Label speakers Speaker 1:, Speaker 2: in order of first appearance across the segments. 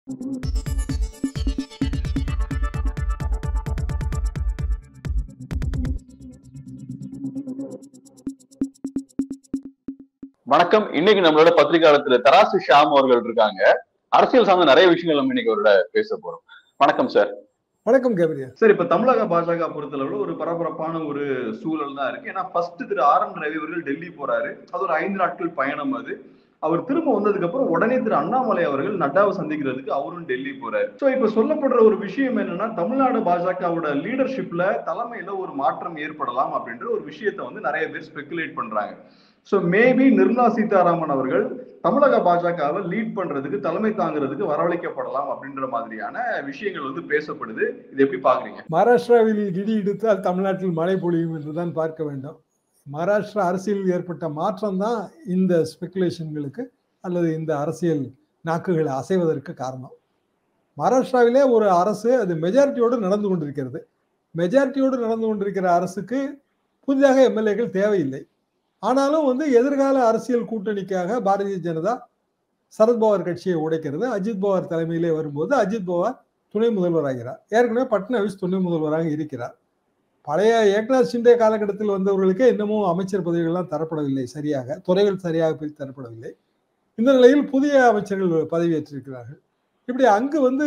Speaker 1: வணக்கம். இன்னைக்கு நம்மளோட பத்திரிகையாளர் தராசு ஷியாம் அவர்கள் இருக்காங்க. அரசியல் சார்ந்த நிறைய விஷயங்கள் நம்ம இன்னைக்கு அவரோட பேச போறோம். வணக்கம் சார்.
Speaker 2: வணக்கம் கேப்ரியல்.
Speaker 3: சார், இப்ப தமிழக பாஜக பொறுத்தளவுல ஒரு பரபரப்பான ஒரு சூழல் தான் இருக்கு. ஏன்னா ஃபர்ஸ்ட் திரு RN ரவி அவர்கள் டெல்லி போறாரு. அது ஒரு 5 நாட்கள் பயணம். அது அவர் திரும்ப வந்ததுக்கு அப்புறம் உடனே திரு அண்ணாமலை அவர்கள் நட்டாவை சந்திக்கிறதுக்கு அவரும் டெல்லி போறாரு. சோ இப்ப சொல்லப்படுற ஒரு விஷயம் என்னன்னா, தமிழ்நாடு பாஜகவோட லீடர்ஷிப்ல தலைமையில ஒரு மாற்றம் ஏற்படலாம் அப்படின்ற ஒரு விஷயத்த வந்து நிறைய பேர் ஸ்பெகுலேட் பண்றாங்க. சோ மேபி நிர்மலா சீதாராமன் அவர்கள் தமிழக பாஜகவை லீட் பண்றதுக்கு, தலைமை தாங்கிறதுக்கு வரவழைக்கப்படலாம் அப்படின்ற மாதிரியான விஷயங்கள் வந்து பேசப்படுது. இது எப்படி பாக்குறீங்க?
Speaker 2: மகாராஷ்டிராவில் இடி இடித்தால் தமிழ்நாட்டில் மழை பொழியும் என்றுதான் பார்க்க வேண்டும். மகாராஷ்டிரா அரசியலில் ஏற்பட்ட மாற்றம் தான் இந்த ஸ்பெகுலேஷன்களுக்கு அல்லது இந்த அரசியல் நாக்குகளை அசைவதற்கு காரணம். மகாராஷ்டிராவிலே ஒரு அரசு அது மெஜாரிட்டியோடு நடந்து கொண்டிருக்கிறது. மெஜாரிட்டியோடு நடந்து கொண்டிருக்கிற அரசுக்கு புதிதாக எம்எல்ஏக்கள் தேவையில்லை. ஆனாலும் வந்து எதிர்கால அரசியல் கூட்டணிக்காக பாரதிய ஜனதா சரத்பவார் கட்சியை உடைக்கிறது. அஜித் பவார் தலைமையிலே வரும்போது அஜித் பவார் துணை முதல்வராகிறார். ஏற்கனவே பட்னாவிஸ் துணை முதல்வராக இருக்கிறார். பழைய ஏக்நாத் ஷிண்டே காலகட்டத்தில் வந்தவர்களுக்கு இன்னமும் அமைச்சர் பதவிகள்லாம் தரப்படவில்லை, சரியாக துறைகள் சரியாக பிரித்து தரப்படவில்லை. இந்த நிலையில் புதிய அமைச்சர்கள் பதவியேற்றிருக்கிறார்கள். இப்படி அங்கு வந்து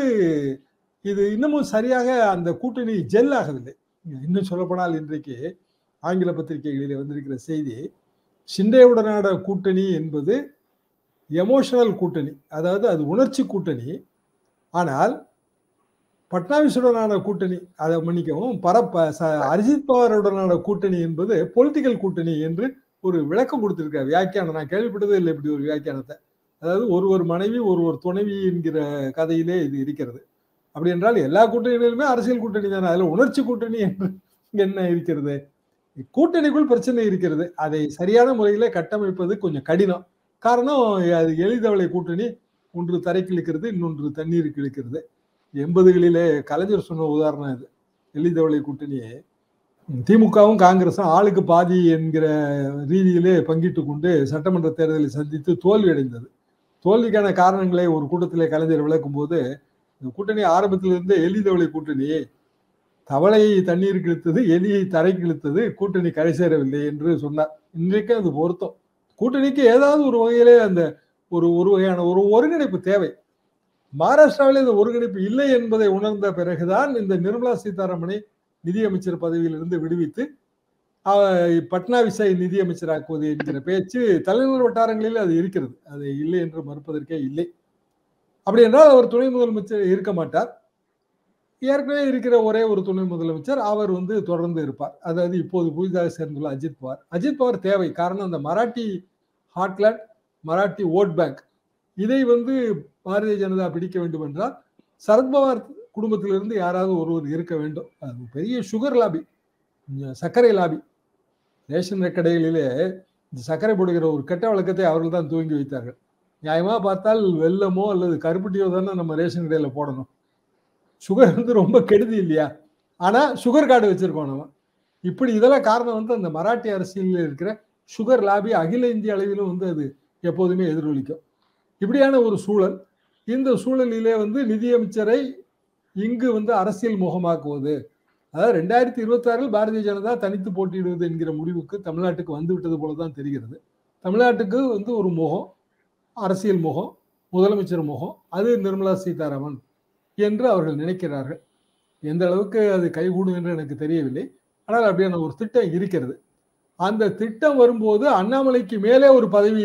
Speaker 2: இது இன்னமும் சரியாக அந்த கூட்டணி ஜெல் ஆகவில்லை. இன்னும் சொல்லப்போனால் இன்றைக்கு ஆங்கில பத்திரிகைகளிலே வந்திருக்கிற செய்தி, ஷிண்டேவுடனான கூட்டணி என்பது எமோஷனல் கூட்டணி, அதாவது அது உணர்ச்சி கூட்டணி. ஆனால் பட்னாவிஸுடனான கூட்டணி, அதை மன்னிக்கவும், அஜித் பவாருடனான கூட்டணி என்பது பொலிட்டிக்கல் கூட்டணி என்று ஒரு விளக்கம் கொடுத்திருக்கார் வியாக்கியானம். நான் கேள்விப்பட்டதே இல்லை இப்படி ஒரு வியாக்கியானத்தை. அதாவது ஒருவர் மனைவி ஒருவர் துணைவி என்கிற கதையிலே இது இருக்கிறது. அப்படி என்றால் எல்லா கூட்டணிகளிலுமே அரசியல் கூட்டணி தானே, அதில் உணர்ச்சி கூட்டணி என்று என்ன இருக்கிறது? கூட்டணிக்குள் பிரச்சனை இருக்கிறது. அதை சரியான முறையில கட்டமைப்பது கொஞ்சம் கடினம். காரணம், அது எளிதவளை கூட்டணி, ஒன்று தரைக்கு இழுக்கிறது, இன்னொன்று தண்ணீருக்கு இழுக்கிறது. 80களிலே கலைஞர் சொன்ன உதாரணம் இது. எளிதவளை கூட்டணியை திமுகவும் காங்கிரஸும் ஆளுக்கு பாதி என்கிற ரீதியிலே பங்கிட்டு கொண்டு சட்டமன்ற தேர்தலை சந்தித்து தோல்வி அடைந்தது. தோல்விக்கான காரணங்களை ஒரு கூட்டத்திலே கலைஞர் விளக்கும் போது, இந்த கூட்டணி ஆரம்பத்திலிருந்து எளிதவளை கூட்டணி, தவளையை தண்ணீருக்கு இழுத்தது, எலியை தரைக்கு இழுத்தது, கூட்டணி கரை சேரவில்லை என்று சொன்னார். இன்றைக்கு அது பொருத்தம். கூட்டணிக்கு ஏதாவது ஒரு வகையிலே அந்த ஒரு வகையான ஒரு ஒருங்கிணைப்பு தேவை. மகாராஷ்டிராவில் இந்த ஒருங்கிணைப்பு இல்லை என்பதை உணர்ந்த பிறகுதான் இந்த நிர்மலா சீதாராமனை நிதியமைச்சர் பதவியிலிருந்து விடுவித்து பட்னாவிஸை நிதியமைச்சராக்குவது என்கிற பேச்சு தலைநகர் வட்டாரங்களில் அது இருக்கிறது. அது இல்லை என்று மறுப்பதற்கே இல்லை. அப்படி என்றால் அவர் துணை முதலமைச்சர் இருக்க மாட்டார். ஏற்கனவே இருக்கிற ஒரே ஒரு துணை முதலமைச்சர் அவர் வந்து தொடர்ந்து இருப்பார். அதாவது இப்போது புதிதாக சேர்ந்துள்ள அஜித் பவார். அஜித் பவார் தேவை. காரணம், அந்த Marathi heartland, Marathi vote bank, இதை வந்து பாரதிய ஜனதா பிடிக்க வேண்டும் என்றால் சரத்பவார் குடும்பத்திலிருந்து யாராவது ஒருவர் இருக்க வேண்டும். அது பெரிய சுகர் லாபி, சர்க்கரை லாபி. ரேஷன் கடைகளிலே சர்க்கரை போடுகிற ஒரு கெட்ட வழக்கத்தை அவர்கள் தான் துவங்கி வைத்தார்கள். நியாயமாக பார்த்தால் வெல்லமோ அல்லது கருப்பட்டியோ தானே நம்ம ரேஷன் கடையில் போடணும். சுகர் வந்து ரொம்ப கெடுதி இல்லையா? ஆனால் சுகர் கார்டு வச்சிருக்கோம் நம்ம. இப்படி இதெல்லாம் காரணம் வந்து அந்த மராட்டி அரசியலில் இருக்கிற சுகர் லாபி அகில இந்திய அளவிலும் வந்து அது எப்போதுமே எதிரொலிக்கும். இப்படியான ஒரு சூழல். இந்த சூழலிலே வந்து நிதியமைச்சரை இங்கு வந்து அரசியல் முகமாக்குவது, அதாவது 2026 பாரதிய ஜனதா தனித்து போட்டியிடுவது என்கிற முடிவுக்கு தமிழ்நாட்டுக்கு வந்து விட்டது போல தான் தெரிகிறது. தமிழ்நாட்டுக்கு வந்து ஒரு முகம், அரசியல் முகம், முதலமைச்சர் முகம், அது நிர்மலா சீதாராமன் என்று அவர்கள் நினைக்கிறார்கள். எந்த அளவுக்கு அது கைகூடும் என்று எனக்கு தெரியவில்லை. ஆனால் அப்படியான ஒரு திட்டம் இருக்கிறது. அந்த திட்டம் வரும்போது அண்ணாமலைக்கு மேலே ஒரு பதவி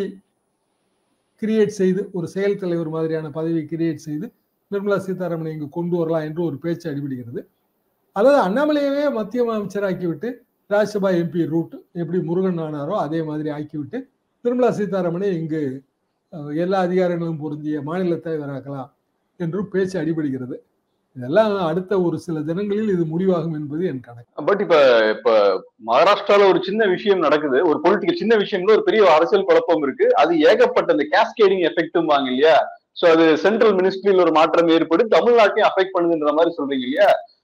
Speaker 2: கிரியேட் செய்து, ஒரு செயல் தலைவர் மாதிரியான பதவி கிரியேட் செய்து நிர்மலா சீதாராமனை இங்கு கொண்டு வரலாம் என்று ஒரு பேச்சு அடிபடுகிறது. அதாவது அண்ணாமலையவே மத்திய அமைச்சராக்கிவிட்டு ராஜ்யசபா MP ரூட் எப்படி முருகன் ஆனாரோ அதே மாதிரி ஆக்கிவிட்டு நிர்மலா சீதாராமனை இங்கு எல்லா அதிகாரங்களும் பொருந்திய மாநில தலைவராக்கலாம் என்று பேச்சு அடிபடுகிறது. இதெல்லாம் அடுத்த ஒரு சில தினங்களில் இது முடிவாகும் என்பது என் கணக்கு.
Speaker 1: பட் இப்ப மகாராஷ்டிரால ஒரு சின்ன விஷயம் நடக்குது, ஒரு பொலிட்டிக்கல் சின்ன விஷயம்ல ஒரு பெரிய அரசியல் குழப்பம் இருக்கு. அது ஏகப்பட்ட இந்த கேஸ்கேடிங் எஃபெக்டும் வாங்க இல்லையா? சோ அது சென்ட்ரல் மினிஸ்ட்ரியில் ஒரு மாற்றம் ஏற்பட்டு தமிழ்நாட்டையும் அஃபெக்ட் பண்ணுதுன்ற மாதிரி சொல்றீங்க இல்லையா?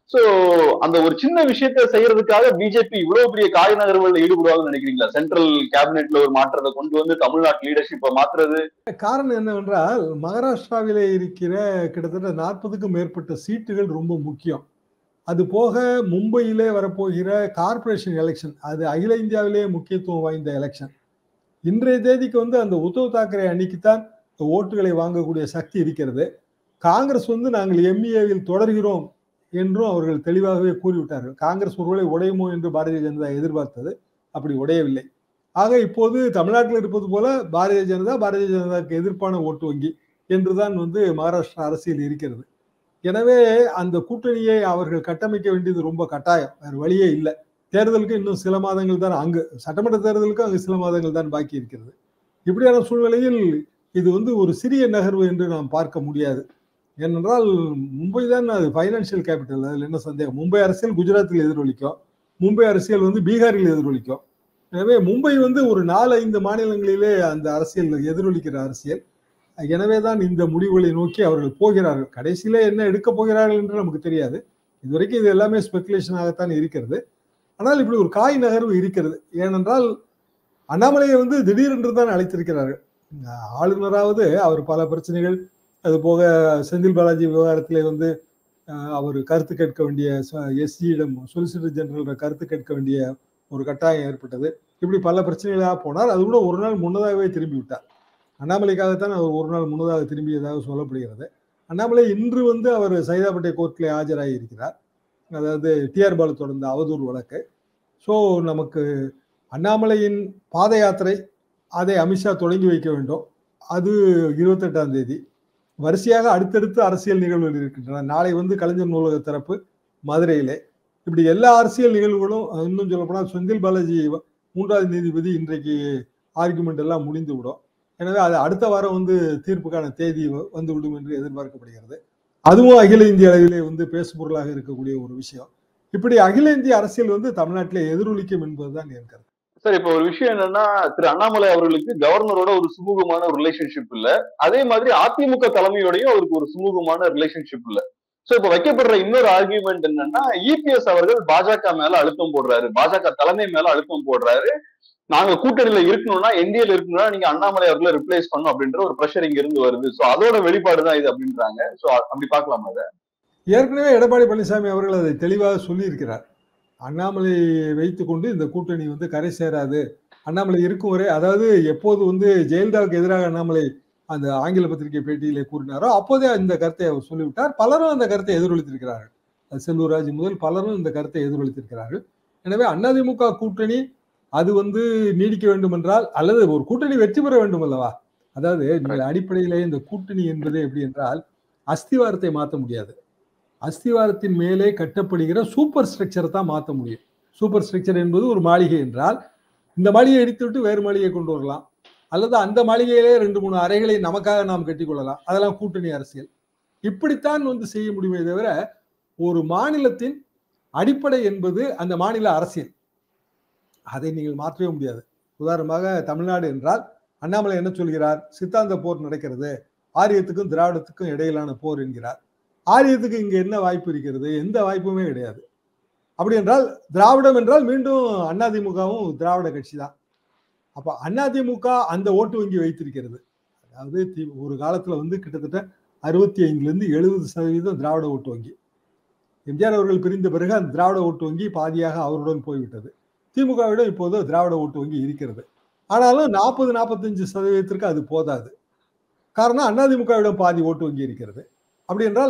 Speaker 1: சோ அந்த ஒரு சின்ன விஷயத்த செய்யறதுக்காக பிஜேபி இவ்வளவு பெரிய காய் நகர்வுகள் ஈடுபடுவாங்கன்னு நினைக்கிறீங்களா? சென்ட்ரல் கேபினெட்ல ஒரு மாற்றத்தை கொண்டு வந்து தமிழ்நாட்டு லீடர்ஷிப்பை மாற்றுறது.
Speaker 2: காரணம் என்னவென்றால், மகாராஷ்டிராவிலே இருக்கிற கிட்டத்தட்ட 40க்கும் மேற்பட்ட சீட்டுகள் ரொம்ப முக்கியம். அது போக மும்பையிலே வரப்போகிற கார்ப்பரேஷன் எலெக்ஷன், அது அகில இந்தியாவிலேயே முக்கியத்துவம் வாய்ந்த எலெக்ஷன். இன்றைய தேதிக்கு வந்து அந்த உத்தவ் தாக்கரே அணிக்குத்தான் ஓட்டுகளை வாங்கக்கூடிய சக்தி இருக்கிறது. காங்கிரஸ் வந்து நாங்கள் எம்இஏவில் தொடர்கிறோம் என்றும் அவர்கள் தெளிவாகவே கூறிவிட்டார்கள். காங்கிரஸ் ஒருவேளை உடையுமோ என்று பாரதிய ஜனதா எதிர்பார்த்தது, அப்படி உடையவில்லை. ஆக இப்போது தமிழ்நாட்டில் இருப்பது போல பாரதிய ஜனதாவுக்கு எதிர்ப்பான ஓட்டு வங்கி என்றுதான் வந்து மகாராஷ்டிரா அரசியல் இருக்கிறது. எனவே அந்த கூட்டணியை அவர்கள் கட்டமைக்க வேண்டியது ரொம்ப கட்டாயம், வேறு வழியே இல்லை. தேர்தலுக்கு இன்னும் சில மாதங்கள் தான், அங்கு சட்டமன்ற தேர்தலுக்கு அங்கு சில மாதங்கள் தான் பாக்கி இருக்கிறது. இப்படியான சூழ்நிலையில் இது வந்து ஒரு சிறிய நகர்வு என்று நாம் பார்க்க முடியாது. ஏனென்றால் மும்பை தான் அது ஃபைனான்சியல் கேபிட்டல், அதில் என்ன சந்தேகம். மும்பை அரசியல் குஜராத்தில் எதிரொலிக்கும், மும்பை அரசியல் வந்து பீகாரில் எதிரொலிக்கும். எனவே மும்பை வந்து ஒரு 4-5 மாநிலங்களிலே அந்த அரசியல் எதிரொலிக்கிற அரசியல். எனவேதான் இந்த முடிவுகளை நோக்கி அவர்கள் போகிறார்கள். கடைசியில என்ன எடுக்க போகிறார்கள் என்று நமக்கு தெரியாது. இதுவரைக்கும் இது எல்லாமே ஸ்பெகுலேஷனாகத்தான் இருக்கிறது. ஆனால் இப்படி ஒரு காய் நகர்வு இருக்கிறது. ஏனென்றால் அண்ணாமலையை வந்து திடீரென்று தான் அழைத்திருக்கிறார்கள். ஆளுநராவது அவர் பல பிரச்சனைகள், அது போக செந்தில் பாலாஜி விவகாரத்திலே வந்து அவர் கருத்து கேட்க வேண்டிய எஸ்சியிடம், சொலிசிட்டர் ஜெனரல் கருத்து கேட்க வேண்டிய ஒரு கட்டாயம் ஏற்பட்டது. இப்படி பல பிரச்சனைகளாக போனார். அது கூட ஒரு நாள் முன்னதாகவே திரும்பி விட்டார். அண்ணாமலைக்காகத்தான் அவர் ஒரு நாள் முன்னதாக திரும்பியதாக சொல்லப்படுகிறது. அண்ணாமலை இன்று வந்து அவர் சைதாப்பேட்டை கோர்ட்டிலே ஆஜராகி இருக்கிறார். அதாவது டிஆர் பாலு தொடர்ந்த அவதூறு வழக்கு. ஸோ நமக்கு அண்ணாமலையின் பாத யாத்திரை, அதை அமித்ஷா தொடங்கி வைக்க வேண்டும். அது 28ஆம் தேதி. வரிசையாக அடுத்தடுத்து அரசியல் நிகழ்வுகள் இருக்கின்றன. நாளை வந்து கலைஞர் நூலக திறப்பு மதுரையிலே. இப்படி எல்லா அரசியல் நிகழ்வுகளும், இன்னும் சொல்லப்போனால் செந்தில் பாலாஜி 3வது நீதிபதி இன்றைக்கு ஆர்குமெண்ட் எல்லாம் முடிந்து விடும். எனவே அது அடுத்த வாரம் வந்து தீர்ப்புக்கான தேதி வந்துவிடும் என்று எதிர்பார்க்கப்படுகிறது. அதுவும் அகில இந்திய அளவிலே வந்து பேசுபொருளாக இருக்கக்கூடிய ஒரு விஷயம். இப்படி அகில இந்திய அரசியல் வந்து தமிழ்நாட்டிலே எதிரொலிக்கும் என்பதுதான் என் கருத்து.
Speaker 1: சார், இப்ப ஒரு விஷயம் என்னன்னா, திரு அண்ணாமலை அவர்களுக்கு கவர்னரோட ஒரு சுமூகமான ஒரு ரிலேஷன்ஷிப் இல்ல. அதே மாதிரி அதிமுக தலைமையோடையும் அவருக்கு ஒரு சுமூகமான ரிலேஷன்ஷிப் இல்ல. சோ இப்ப வைக்கப்படுற இன்னொரு ஆர்கியூமெண்ட் என்னன்னா, இபிஎஸ் அவர்கள் பாஜக மேல அழுத்தம் போடுறாரு, பாஜக தலைமை மேல அழுத்தம் போடுறாரு. நாங்க கூட்டணியில இருக்கணும்னா, என்டிஏல இருக்கணும்னா நீங்க அண்ணாமலை அவர்களை ரிப்ளேஸ் பண்ணும் அப்படின்ற ஒரு பிரஷர் இங்க இருந்து வருது. சோ அதோட வெளிப்பாடுதான் இது அப்படின்றாங்க. சோ அப்படி பார்க்கலாமா அதை?
Speaker 2: ஏற்கனவே எடப்பாடி பழனிசாமி அவர்கள் அதை தெளிவாக சொல்லி இருக்கிறார். அண்ணாமலை வைத்துக் கொண்டு இந்த கூட்டணி வந்து கரை சேராது, அண்ணாமலை இருக்கும் வரை, அதாவது எப்போது வந்து ஜெயலலிதாவுக்கு எதிராக அண்ணாமலை அந்த ஆங்கில பத்திரிகை பேட்டியிலே கூறினாரோ அப்போதே இந்த கருத்தை அவர் சொல்லிவிட்டார். பலரும் அந்த கருத்தை எதிரொலித்திருக்கிறார்கள். செல்லூர் ராஜ் முதல் பலரும் இந்த கருத்தை எதிரொலித்திருக்கிறார்கள். எனவே அதிமுக கூட்டணி அது வந்து நீடிக்க வேண்டும் என்றால், அல்லது ஒரு கூட்டணி வெற்றி பெற வேண்டும் அல்லவா? அதாவது நீங்கள் அடிப்படையிலே இந்த கூட்டணி என்பது எப்படி என்றால், அஸ்திவாரத்தை மாற்ற முடியாது. அஸ்திவாரத்தின் மேலே கட்டப்படுகிற சூப்பர் ஸ்ட்ரக்சரை தான் மாற்ற முடியும். சூப்பர் ஸ்ட்ரக்சர் என்பது ஒரு மாளிகை என்றால், இந்த மாளிகையை இடித்துவிட்டு வேறு மாளிகையை கொண்டு வரலாம், அல்லது அந்த மாளிகையிலே 2-3 அறைகளை நமக்காக நாம் கட்டிக்கொள்ளலாம். அதெல்லாம் கூட்டணி அரசியல். இப்படித்தான் வந்து செய்ய முடியுமே தவிர, ஒரு மாநிலத்தின் அடிப்படை என்பது அந்த மாநில அரசியல். அதை நீங்கள் மாற்றவே முடியாது. உதாரணமாக தமிழ்நாடு என்றால் அண்ணாமலை என்ன சொல்கிறார்? சித்தாந்த போர் நடக்கிறது, ஆரியத்துக்கும் திராவிடத்துக்கும் இடையிலான போர் என்கிறார். ஆரியத்துக்கு இங்க என்ன வாய்ப்பு இருக்கிறது? எந்த வாய்ப்புமே கிடையாது. அப்படி என்றால் திராவிடம் என்றால் மீண்டும் அதிமுகவும் திராவிட கட்சி தான். அப்ப அதிமுக அந்த ஓட்டு வங்கி வைத்திருக்கிறது. அதாவது ஒரு காலத்துல வந்து கிட்டத்தட்ட 65லிருந்து 70% திராவிட ஓட்டு வங்கி. எம்ஜிஆர் அவர்கள் பிரிந்த பிறகு அந்த திராவிட ஓட்டு வங்கி பாதியாக அவருடன் போய்விட்டது. திமுகவிடம் இப்போது திராவிட ஓட்டு வங்கி இருக்கிறது. ஆனாலும் 40-45% அது போதாது. காரணம் அதிமுகவிடம் பாதி ஓட்டு வங்கி இருக்கிறது. அப்படி என்றால்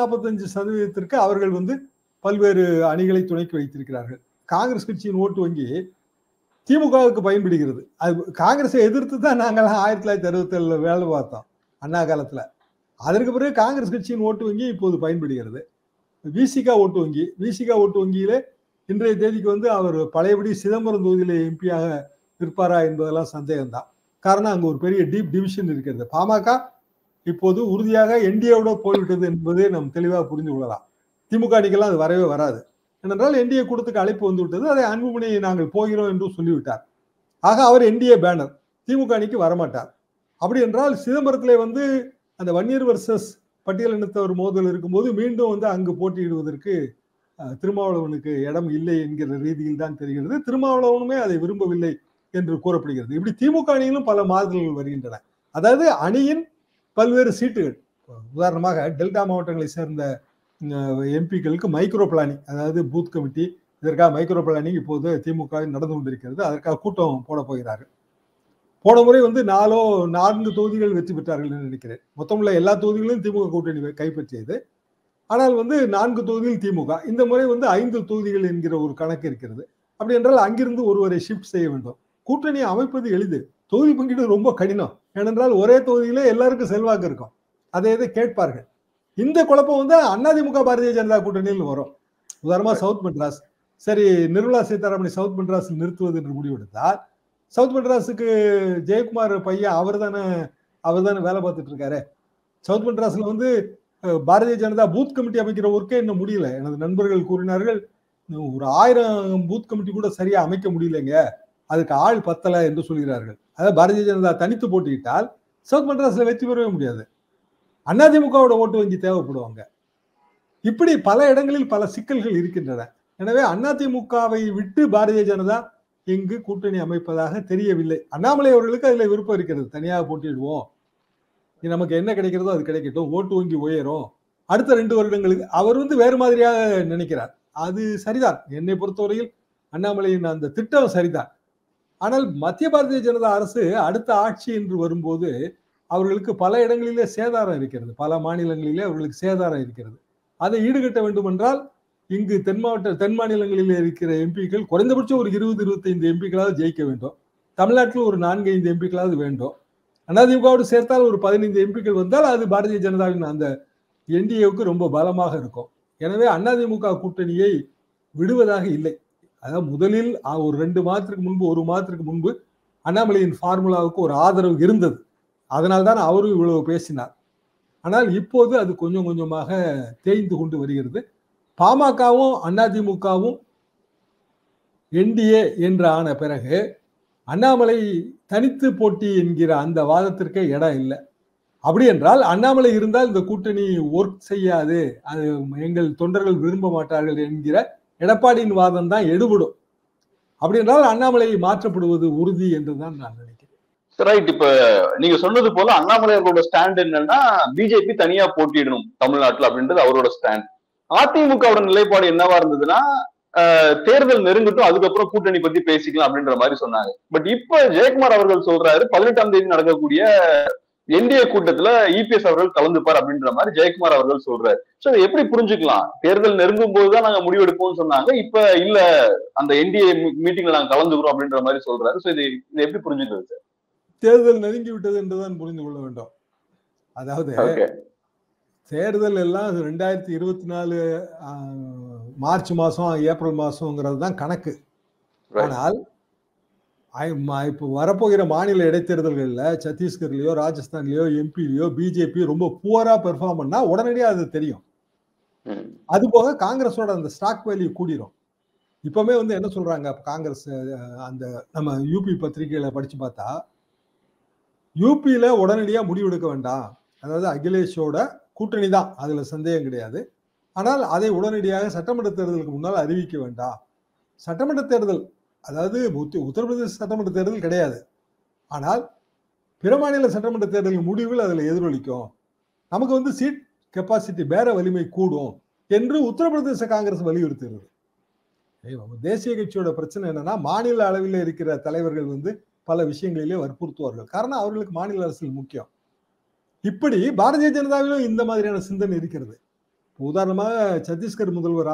Speaker 2: 40-45% அவர்கள் வந்து பல்வேறு அணிகளை துணைக்கு வைத்திருக்கிறார்கள். காங்கிரஸ் கட்சியின் ஓட்டு வங்கி திமுகவுக்கு பயன்படுகிறது. அது காங்கிரஸை எதிர்த்து தான் நாங்கள் 1967 வேலை பார்த்தோம் அண்ணா காலத்துல. அதற்கு பிறகு காங்கிரஸ் கட்சியின் ஓட்டு வங்கி இப்போது பயன்படுகிறது. விசிகா ஓட்டு வங்கி, விசிகா ஓட்டு வங்கியிலே இன்றைய தேதிக்கு வந்து அவர் பழையபடி சிதம்பரம் தொகுதியிலே எம்பியாக இருப்பாரா என்பதெல்லாம் சந்தேகம்தான். காரணம் அங்கு ஒரு பெரிய டீப் டிவிஷன் இருக்கிறது. பாமக இப்போது உறுதியாக என்டிஏவோட போய்விட்டது என்பதை நாம் தெளிவாக புரிந்து கொள்ளலாம். திமுக அணிக்கெல்லாம் அது வரவே வராது. ஏனென்றால் என்டிஏ கூட்டத்துக்கு அழைப்பு வந்து விட்டது. அதை அன்புமணி நாங்கள் போகிறோம் என்று சொல்லிவிட்டார். ஆக அவர் என்டிஏ பேனர், திமுக அணிக்கு வரமாட்டார். அப்படி என்றால் சிதம்பரத்திலே வந்து அந்த வன்னியர் வர்சஸ் பட்டியல் இனத்தவர் மோதல் இருக்கும்போது மீண்டும் வந்து அங்கு போட்டியிடுவதற்கு திருமாவளவனுக்கு இடம் இல்லை என்கிற ரீதியில் தான் தெரிகிறது. திருமாவளவனுமே அதை விரும்பவில்லை என்று கூறப்படுகிறது. இப்படி திமுக அணியிலும் பல மாறுதல்கள் வருகின்றன. அதாவது அணியின் பல்வேறு சீட்டுகள், உதாரணமாக டெல்டா மாவட்டங்களை சேர்ந்த எம்பிக்களுக்கு மைக்ரோ பிளானிங், அதாவது பூத் கமிட்டி, இதற்காக மைக்ரோ பிளானிங் இப்போது திமுக நடந்து கொண்டிருக்கிறது. அதற்காக கூட்டம் போட போகிறார்கள். போன முறை 4 தொகுதிகள் வெற்றி பெற்றார்கள் என்று நினைக்கிறேன். மொத்தமுள்ள எல்லா தொகுதிகளிலும் திமுக கூட்டணி கைப்பற்றியது. ஆனால் 4 தொகுதியில் திமுக, இந்த முறை 5 தொகுதிகள் என்கிற ஒரு கணக்கு இருக்கிறது. அப்படி என்றால் அங்கிருந்து ஒருவரை ஷிஃப்ட் செய்ய வேண்டும். கூட்டணி அமைப்பது எளிது, தொகுதி பங்கீடு ரொம்ப கடினம். ஏனென்றால் ஒரே தொகுதியிலே எல்லாருக்கும் செல்வாக்கு இருக்கும், அதை கேட்பார்கள். இந்த குழப்பம் அதிமுக பாரதிய ஜனதா கூட்டணியில் வரும். உதாரணமா சவுத் மெட்ராஸ், சரி நிர்மலா சீதாராமனை சவுத் மெட்ராஸில் நிறுத்துவது என்று முடிவெடுத்தால், சவுத் மெட்ராஸுக்கு ஜெயக்குமார் பையன் அவர் தானே வேலை பார்த்துட்டு இருக்காரு. சவுத் மெட்ராஸ்ல பாரதிய ஜனதா பூத் கமிட்டி அமைக்கிற ஒர்க்கே இன்னும் முடியல. எனது நண்பர்கள் கூறினார்கள், ஒரு 1000 பூத் கமிட்டி கூட சரியா அமைக்க முடியலைங்க, அதுக்கு ஆள் பத்தல என்று சொல்கிறார்கள். அதாவது பாரதிய ஜனதா தனித்து போட்டியிட்டால் சவுத் மெட்ராஸ்ல வெற்றி பெறவே முடியாது. அதிமுகவோட ஓட்டு வங்கி தேவைப்படுவாங்க. இப்படி பல இடங்களில் பல சிக்கல்கள் இருக்கின்றன. எனவே அதிமுகவை விட்டு பாரதிய ஜனதா இங்கு கூட்டணி அமைப்பதாக தெரியவில்லை. அண்ணாமலை அவர்களுக்கு அதுல விருப்பம் இருக்கிறது, தனியாக போட்டியிடுவோம், நமக்கு என்ன கிடைக்கிறதோ அது கிடைக்கட்டும், ஓட்டு வங்கி உயரும், அடுத்த 2 வருடங்களுக்கு அவர் வேறு மாதிரியாக நினைக்கிறார். அது சரிதான், என்னை பொறுத்தவரையில் அண்ணாமலையின் அந்த திட்டம் சரிதான். ஆனால் மத்திய பாரதிய ஜனதா அரசு அடுத்த ஆட்சி என்று வரும்போது அவர்களுக்கு பல இடங்களிலே சேதாரம் இருக்கிறது, பல மாநிலங்களிலே அவர்களுக்கு சேதாரம் இருக்கிறது. அதை ஈடுகட்ட வேண்டும் என்றால் இங்கு தென் மாநிலங்களில் இருக்கிற எம்பிக்கள் குறைந்தபட்சம் ஒரு 20-25 எம்பிக்களாவது ஜெயிக்க வேண்டும். தமிழ்நாட்டில் ஒரு 4-5 எம்பிக்களாவது வேண்டும். அதிமுகவோடு சேர்த்தால் ஒரு 15 எம்பிக்கள் வந்தால் அது பாரதிய ஜனதாவின் அந்த என்டிஏவுக்கு ரொம்ப பலமாக இருக்கும். எனவே அதிமுக கூட்டணியை விடுவதாக இல்லை. அதாவது முதலில் ஒரு 2 மாதத்திற்கு முன்பு, 1 மாதத்திற்கு முன்பு அண்ணாமலையின் ஃபார்முலாவுக்கு ஒரு ஆதரவு இருந்தது. அதனால்தான் அவரும் இவ்வளவு பேசினார். ஆனால் இப்போது அது கொஞ்சம் கொஞ்சமாக தேய்ந்து கொண்டு வருகிறது. பாமகவும் அதிமுகவும் என்டிஏ என்று ஆன பிறகு அண்ணாமலை தனித்து போட்டி என்கிற அந்த வாதத்திற்கே இடம் இல்லை. அப்படி என்றால் அண்ணாமலை இருந்தால் இந்த கூட்டணி ஒர்க் செய்யாது, அது எங்கள் தொண்டர்கள் விரும்ப மாட்டார்கள் என்கிற எடப்பாடியின் வாதம் தான் எடுபடும். அப்படி என்றால் அண்ணாமலை மாற்றப்படுவது உறுதி என்றுதான் நான் நினைக்கிறேன்.
Speaker 1: ரைட். இப்ப நீங்க சொன்னது போல அண்ணாமலை அவரோட ஸ்டாண்ட் என்னன்னா பிஜேபி தனியா போட்டியிடணும் தமிழ்நாட்டுல அப்படின்றது அவரோட ஸ்டாண்ட். அதிமுகவோட நிலைப்பாடு என்னவா இருந்ததுன்னா தேர்தல் நெருங்கட்டும், அதுக்கப்புறம் கூட்டணி பத்தி பேசிக்கலாம் அப்படின்ற மாதிரி சொன்னாங்க. பட் இப்ப ஜெயக்குமார் அவர்கள் சொல்றாரு 18ஆம் தேதி நடக்கக்கூடிய என்டிஏ கூட்டத்துல இபிஎஸ் அவர்கள் கலந்துப்பார் அப்படின்ற மாதிரி ஜெயக்குமார் அவர்கள் சொல்றாரு. சோ அதை எப்படி புரிஞ்சுக்கலாம்? தேர்தல் நெருங்கும் போதுதான் நாங்க முடிவெடுப்போம்னு சொன்னாங்க, இப்ப இல்ல அந்த என்டிஏ மீட்டிங்ல நாங்க கலந்துக்கிறோம் அப்படின்ற மாதிரி சொல்றாரு. சோ இதை எப்படி புரிஞ்சுக்கிறது சார்?
Speaker 2: தேர்தல் நெருங்கி விட்டது என்றுதான் புரிந்து கொள்ள வேண்டும். அதாவது தேர்தல் எல்லாம் 2024 மார்ச் மாசம் ஏப்ரல் மாசம்ங்கிறது தான் கணக்கு. ஆனால் இப்போ வரப்போகிற மாநில இடைத்தேர்தல்கள்ல சத்தீஸ்கர்லயோ ராஜஸ்தான்லயோ எம்பிலயோ பிஜேபி ரொம்ப புவரா பெர்ஃபார்ம் பண்ணா உடனடியாக அது தெரியும். அது போக காங்கிரஸோட அந்த ஸ்டாக் வேல்யூ கூடிரும். இப்பவுமே என்ன சொல்றாங்க காங்கிரஸ், அந்த நம்ம யூபி பத்திரிகையில படிச்சு பார்த்தா யூபியில உடனடியா முடிவெடுக்க வேண்டாம், அதாவது அகிலேஷோட கூட்டணி தான், அதுல சந்தேகம் கிடையாது. ஆனால் அதை உடனடியாக சட்டமன்ற தேர்தலுக்கு முன்னால் அறிவிக்க வேண்டாம். சட்டமன்ற தேர்தல், அதாவது உத்தரப்பிரதேச சட்டமன்ற தேர்தல் கிடையாது, ஆனால் பிற மாநில சட்டமன்ற தேர்தல் முடிவில் அதில் எதிரொலிக்கும், நமக்கு சீட் கெப்பாசிட்டி பேர வலிமை கூடும் என்று உத்தரப்பிரதேச காங்கிரஸ் வலியுறுத்துகிறது. தேசிய கட்சியோட பிரச்சனை என்னன்னா மாநில அளவில் இருக்கிற தலைவர்கள் பல விஷயங்களிலே வற்புறுத்துவார்கள். காரணம் அவர்களுக்கு மாநில அரசியல் முக்கியம். இப்படி பாரதிய ஜனதாவிலும் இந்த மாதிரியான சிந்தனை இருக்கிறது. உதாரணமாக சத்தீஸ்கர் முதல்வர்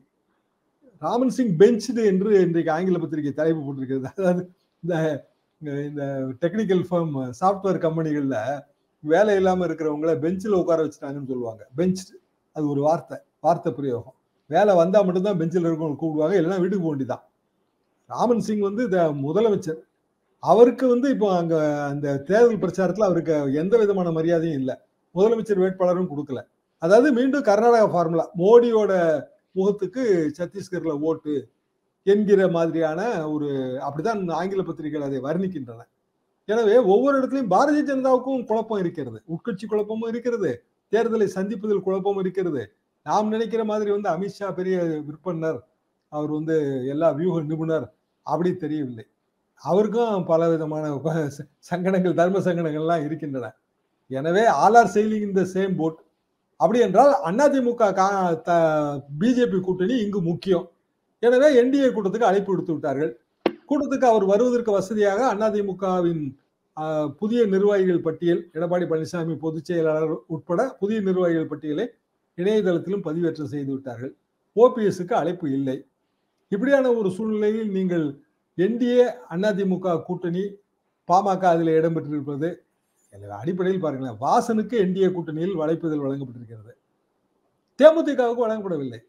Speaker 2: ராமன் சிங் பெஞ்ச்டு என்று இன்றைக்கு ஆங்கில பத்திரிகை தலைப்பு போட்டிருக்கிறது. அதாவது இந்த டெக்னிக்கல் ஃபர்ம் சாஃப்ட்வேர் கம்பெனிகள்ல வேலை இல்லாம இருக்கிறவங்கள பெஞ்சில் உட்கார வச்சுட்டாங்கன்னு சொல்லுவாங்க. பெஞ்ச் அது ஒரு வார்த்தை பிரயோகம். வேலை வந்தா மட்டும்தான் பெஞ்சில் இருக்கவங்க கூப்பிடுவாங்க, இல்லைன்னா வீட்டுக்கு போக வேண்டியதான். ராமன் சிங் முதலமைச்சர், அவருக்கு இப்போ அங்க அந்த தேர்தல் பிரச்சாரத்துல அவருக்கு எந்த விதமான மரியாதையும் இல்லை, முதலமைச்சர் வேட்பாளரும் கொடுக்கல. அதாவது மீண்டும் கர்நாடகா ஃபார்முலா, மோடியோட முகத்துக்கு சத்தீஸ்கர்ல ஓட்டு என்கிற மாதிரியான ஒரு அப்படிதான் ஆங்கில பத்திரிகைகள் அதை வர்ணிக்கின்றன. எனவே ஒவ்வொரு இடத்துலையும் பாரதிய ஜனதாவுக்கும் குழப்பம் இருக்கிறது, உட்கட்சி குழப்பமும் இருக்கிறது, தேர்தலை சந்திப்பதில் குழப்பமும் இருக்கிறது, நாம் நினைக்கிற மாதிரி வந்து அமித்ஷா பெரிய விற்பனர், அவர் வந்து எல்லா வியூக நிபுணர் அப்படி தெரியவில்லை. அவருக்கும் பல விதமான சங்கடங்கள், தர்ம சங்கடங்கள்லாம் இருக்கின்றன. எனவே all are sailing in the same boat. அப்படி என்றால் அதிமுக பிஜேபி கூட்டணி இங்கு முக்கியம். எனவே என்டிஏ கூட்டத்துக்கு அழைப்பு விடுத்து விட்டார்கள். கூட்டத்துக்கு அவர் வருவதற்கு வசதியாக அதிமுகவின் புதிய நிர்வாகிகள் பட்டியல், எடப்பாடி பழனிசாமி பொதுச் செயலாளர் உட்பட புதிய நிர்வாகிகள் பட்டியலை இணையதளத்திலும் பதிவேற்றம் செய்து விட்டார்கள். ஓபிஎஸ்க்கு அழைப்பு இல்லை. இப்படியான ஒரு சூழ்நிலையில் நீங்கள் என்டிஏ அதிமுக கூட்டணி, பாமக அதில் இடம்பெற்றிருப்பது அடிப்படையில் பாருங்களேன். வாசனுக்கு என்டிஏ கூட்டணியில் அழைப்புதல் வழங்கப்பட்டிருக்கிறது, தேமுதிகவுக்கு வழங்கப்படவில்லை.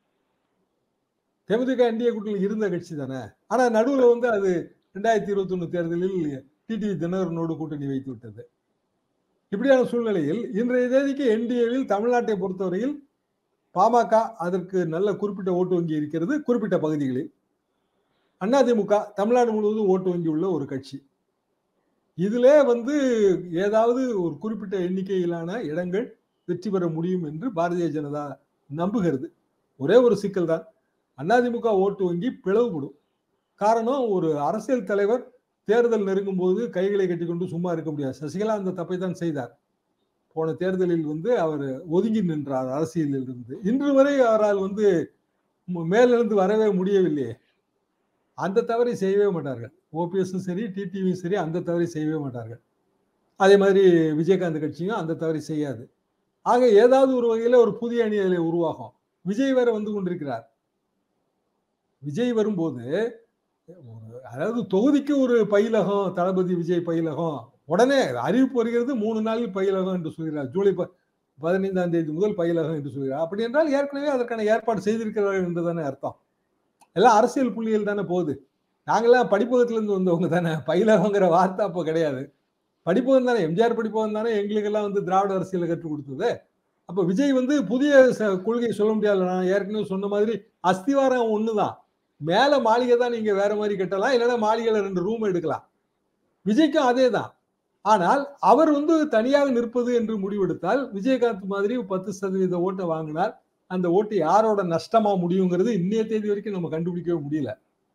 Speaker 2: தேமுதிக என்டிஏ கூட்டணியில் இருந்த கட்சி தானே. ஆனா நடுவில் வந்து அது 2021 தேர்தலில் டிடிவி தினகரனோடு கூட்டணி வைத்து விட்டது. இப்படியான சூழ்நிலையில் இன்றைய தேதிக்கு என்டிஏவில் தமிழ்நாட்டை பொறுத்தவரையில் பாமக அதற்கு நல்ல குறிப்பிட்ட ஓட்டு வங்கி இருக்கிறது. குறிப்பிட்ட பகுதிகளில் அதிமுக தமிழ்நாடு முழுவதும் ஓட்டு வங்கி உள்ள ஒரு கட்சி. இதிலே வந்து ஏதாவது ஒரு குறிப்பிட்ட எண்ணிக்கையிலான இடங்கள் வெற்றி பெற முடியும் என்று பாரதிய ஜனதா நம்புகிறது. ஒரே ஒரு சிக்கல் தான், அதிமுக ஓட்டு வங்கி பிளவுபடும். காரணம், ஒரு அரசியல் தலைவர் தேர்தல் நெருங்கும் போது கைகளை கட்டிக்கொண்டு சும்மா இருக்க முடியாது. சசிகலா அந்த தப்பை தான் செய்தார். போன தேர்தலில் வந்து அவர் ஒதுங்கி நின்றார் அரசியலில் இருந்து. இன்று வரை அவரால் வந்து மேலிருந்து வரவே முடியவில்லையே. அந்த தவறை செய்யவே மாட்டார்கள். ஓபிஎஸும் சரி, டிடிவியும் சரி, அந்த தவறை செய்யவே மாட்டார்கள். அதே மாதிரி விஜயகாந்த் கட்சியும் அந்த தவறை செய்யாது. ஆக ஏதாவது ஒரு வகையில ஒரு புதிய அணி அதில் உருவாகும். விஜய் வேற வந்து கொண்டிருக்கிறார். விஜய் வரும்போது அதாவது தொகுதிக்கு ஒரு பயிலகம், தளபதி விஜய் பயிலகம், உடனே அறிவிப்பு வருகிறது, 3 நாளில் பயிலகம் என்று சொல்கிறார். ஜூலை 15ஆம் தேதி முதல் பயிலகம் என்று சொல்கிறார். அப்படி என்றால் ஏற்கனவே அதற்கான ஏற்பாடு செய்திருக்கிறார்கள் என்றுதானே அர்த்தம். எல்லாம் அரசியல் புள்ளிகள் தானே போகுது. நாங்கெல்லாம் படிப்பகத்திலிருந்து வந்தவங்க தானே. பயிலகங்கிற வார்த்தை அப்போ கிடையாது. படிப்பகம் தானே, எம்ஜிஆர் படிப்பகம் தானே எங்களுக்கெல்லாம் வந்து திராவிட அரசியலை கற்றுக் கொடுத்தது. அப்போ விஜய் வந்து புதிய கொள்கை சொல்ல முடியாது. நான் ஏற்கனவே சொன்ன மாதிரி அஸ்திவாரம் ஒண்ணுதான். மேல மாளிகை தான் நீங்க வேற மாதிரி கட்டலாம், இல்லைன்னா மாளிகையில 2 ரூம் எடுக்கலாம். விஜய்க்கும் அதே தான். ஆனால் அவர் வந்து தனியாக நிற்பது என்று முடிவெடுத்தால், விஜயகாந்த் மாதிரி 10% ஓட்டை வாங்கினால் அந்த ஓட்டு யாரோட நஷ்டமா முடியுங்கிறது இன்னைய தேதி வரைக்கும் நம்ம கண்டுபிடிக்கவே முடியல.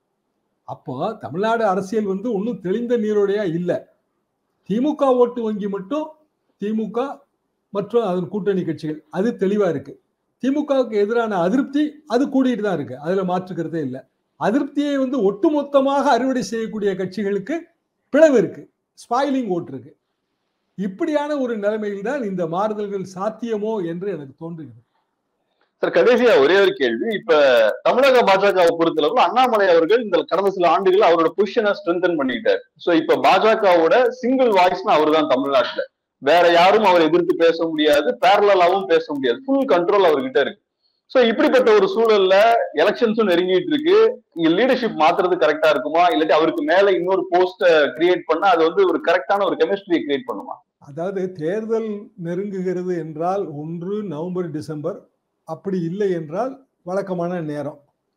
Speaker 2: அப்போ தமிழ்நாடு அரசியல் வந்து ஒன்றும் தெளிந்த நீரோடையா இல்லை. திமுக ஓட்டு வங்கி மட்டும், திமுக மற்றும் அதன் கூட்டணி கட்சிகள், அது தெளிவா இருக்கு. திமுகவுக்கு எதிரான அதிருப்தி அது கூடிட்டு தான் இருக்கு, அதுல மாற்றுக்கிறதே இல்லை. அதிருப்தியை வந்து ஒட்டுமொத்தமாக அறுவடை செய்யக்கூடிய கட்சிகளுக்கு பிளவு இருக்கு, ஸ்பாயிலிங் ஓட்டு இருக்கு. இப்படியான ஒரு நிலைமையில் தான் இந்த மாறுதல்கள் சாத்தியமோ என்று எனக்கு தோன்றுகிறது.
Speaker 1: சார், கடைசியா ஒரே ஒரு கேள்வி. இப்ப தமிழக பாஜகவை பொறுத்தளவு அண்ணாமலை அவர்கள் இந்த கடந்த சில ஆண்டுகள் அவரோட பொசிஷனை ஸ்ட்ரென்தன் பண்ணிட்டார். சோ இப்ப பாஜகவோட சிங்கிள் வாய்ஸ்னா அவர் தான் தமிழ்நாட்டுல. வேற யாரும் அவரை எதிர்த்து பேச முடியாது, பேரலாவும் பேச முடியாது. ஃபுல் கண்ட்ரோல் அவர்கிட்ட இருக்கு. சோ இப்படிப்பட்ட ஒரு சூழல்ல எலெக்ஷன்ஸும் நெருங்கிட்டு இருக்கு. இங்க லீடர்ஷிப் மாத்துறது கரெக்டா இருக்குமா, இல்லாட்டி அவருக்கு மேல இன்னொரு போஸ்ட கிரியேட் பண்ணா அது வந்து ஒரு கரெக்டான ஒரு கெமிஸ்ட்ரியை கிரியேட் பண்ணுமா?
Speaker 2: அதாவது தேர்தல் நெருங்குகிறது என்றால் ஒன்று நவம்பர், டிசம்பர், அப்படி இல்லை என்றால் வழக்கமான நேரம்.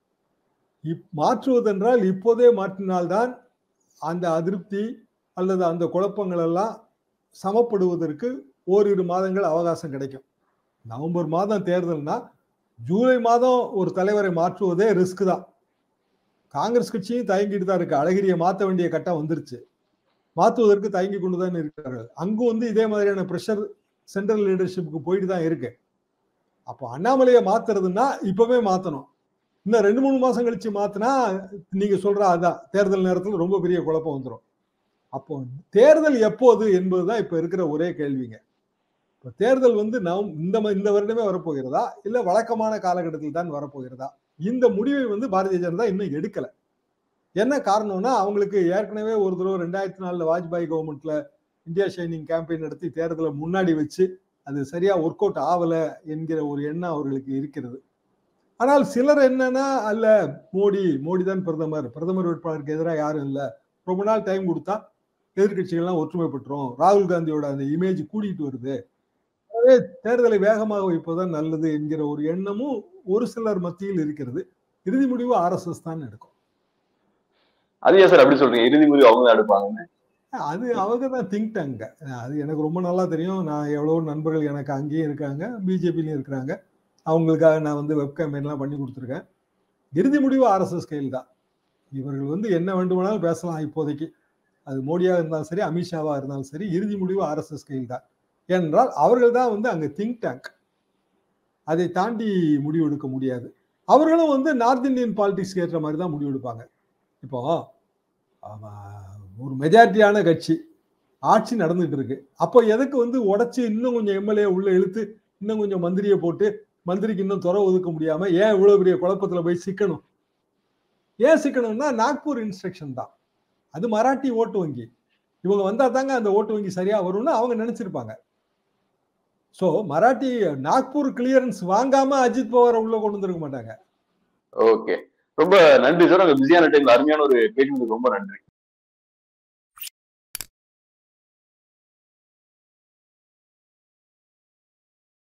Speaker 2: மாற்றுவதென்றால் இப்போதே மாற்றினால்தான் அந்த அதிருப்தி அல்லது அந்த குழப்பங்கள் எல்லாம் சமப்படுவதற்கு ஓரிரு மாதங்கள் அவகாசம் கிடைக்கும். நவம்பர் மாதம் தேர்தல்னா ஜூலை மாதம் ஒரு தலைவரை மாற்றுவதே ரிஸ்க் தான். காங்கிரஸ் கட்சியும் தயங்கிட்டு தான் இருக்கு. அழகிரியை மாற்ற வேண்டிய கட்டம் வந்துருச்சு, மாற்றுவதற்கு தயங்கி கொண்டுதான் இருக்கிறார்கள். அங்கும் வந்து இதே மாதிரியான பிரஷர் சென்ட்ரல் லீடர்ஷிப்புக்கு போயிட்டு தான் இருக்கு. அப்போ அண்ணாமலையை மாத்துறதுன்னா இப்பவே மாத்தணும். இன்னும் 2-3 மாசம் கழிச்சு மாத்தினா நீங்க சொல்ற அதான் தேர்தல் நேரத்தில் ரொம்ப பெரிய குழப்பம் வந்துடும். அப்போ தேர்தல் எப்போது என்பதுதான் இப்ப இருக்கிற ஒரே கேள்விங்க. இப்போ தேர்தல் வந்து இந்த வருடமே வரப்போகிறதா, இல்ல வழக்கமான காலகட்டத்தில் தான் வரப்போகிறதா? இந்த முடிவை வந்து பாரதிய ஜனதா இன்னும் எடுக்கல. என்ன காரணம்னா, அவங்களுக்கு ஏற்கனவே ஒரு தடவை 2004 வாஜ்பாய் கவர்மெண்ட்ல இந்தியா ஷைனிங் கேம்பெயின் நடத்தி தேர்தலை முன்னாடி வச்சு அது சரியா ஒர்க் அவுட் ஆகல என்கிற ஒரு எண்ணம் அவர்களுக்கு இருக்கிறது. ஆனால் சிலர் என்னன்னா, அல்ல மோடி தான் பிரதமர் வேட்பாளருக்கு எதிராக யாரும் இல்லை, ரொம்ப நாள் டைம் கொடுத்தா எதிர்கட்சிகள்லாம் ஒற்றுமை பெற்றோம், ராகுல் காந்தியோட அந்த இமேஜ் கூடிட்டு வருது, தேர்தலை வேகமாக வைப்பதுதான் நல்லது என்கிற ஒரு எண்ணமும் ஒரு சிலர் மத்தியில் இருக்கிறது. இறுதி முடிவு RSS தான் எடுக்கும்.
Speaker 1: அது சார் அப்படி சொல்றீங்க, இறுதி முடிவு அவங்க தான் எடுப்பாங்க?
Speaker 2: அது அவங்க தான் திங்க் டேங்க. அது எனக்கு ரொம்ப நல்லா தெரியும். நான் எவ்வளவு நண்பர்கள் எனக்கு அங்கேயும் இருக்காங்க, பிஜேபிலையும் இருக்கிறாங்க. அவங்களுக்காக நான் வந்து வெப் கேம்பெயின்லாம் பண்ணி கொடுத்துருக்கேன். இறுதி முடிவு ஆர்எஸ்எஸ் கையில் தான். இவர்கள் வந்து என்ன வேண்டுமானாலும் பேசலாம் இப்போதைக்கு. அது மோடியாக இருந்தாலும் சரி, அமித்ஷாவா இருந்தாலும் சரி, இறுதி முடிவு ஆர்எஸ்எஸ் கையில் தான். ஏனென்றால் அவர்கள் தான் வந்து அங்கே திங்க் டேங்க். அதை தாண்டி முடிவு எடுக்க முடியாது. அவர்களும் வந்து நார்த் இந்தியன் பாலிடிக்ஸ்க்கு ஏற்ற மாதிரி தான் முடிவு எடுப்பாங்க. இப்போ ஒரு மெஜாரிட்டியான கட்சி ஆட்சி நடந்துட்டு இருக்கு. அப்போ எதுக்கு வந்து உடைச்சு இன்னும் கொஞ்சம் எம்எல்ஏ உள்ள இழுத்து இன்னும் கொஞ்சம் மந்திரியை போட்டு மந்திரிக்கு இன்னும் துறை ஒதுக்க முடியாம ஏன் இவ்வளவு பெரிய குழப்பத்துல போய் சிக்கணும்? ஏன் சிக்கணும்னா நாக்பூர் இன்ஸ்ட்ரக்ஷன் தான். அது மராட்டி ஓட்டு வங்கி. இவங்க வந்தா தாங்க அந்த ஓட்டு வங்கி சரியா வரும்னு அவங்க நினைச்சிருப்பாங்க. சோ மராட்டி நாக்பூர் கிளியரன்ஸ் வாங்காம அஜித் பவாரை உள்ள கொண்டு வந்திருக்க மாட்டாங்க.
Speaker 1: ஓகே, ரொம்ப நன்றி சார். அந்த பிஸியான டைம்ல அருமையான ஒரு பேட்டி, ரொம்ப நன்றி.